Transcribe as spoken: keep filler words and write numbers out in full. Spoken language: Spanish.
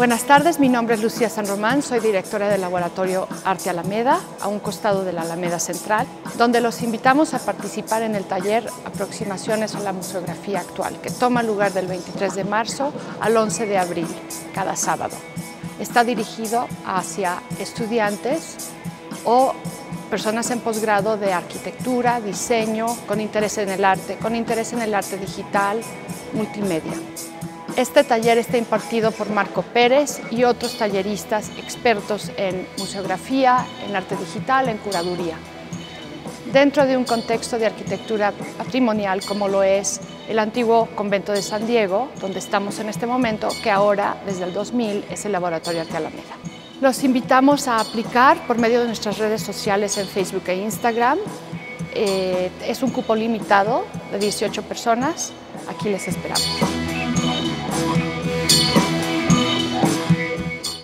Buenas tardes, mi nombre es Lucía San Román, soy directora del Laboratorio Arte Alameda, a un costado de la Alameda Central, donde los invitamos a participar en el taller Aproximaciones a la Museografía Actual, que toma lugar del veintitrés de marzo al once de abril, cada sábado. Está dirigido hacia estudiantes o personas en posgrado de arquitectura, diseño, con interés en el arte, con interés en el arte digital, multimedia. Este taller está impartido por Marco Pérez y otros talleristas expertos en museografía, en arte digital, en curaduría. Dentro de un contexto de arquitectura patrimonial como lo es el antiguo convento de San Diego, donde estamos en este momento, que ahora, desde el dos mil, es el Laboratorio Arte Alameda. Los invitamos a aplicar por medio de nuestras redes sociales en Facebook e Instagram. Eh, es un cupo limitado de dieciocho personas. Aquí les esperamos.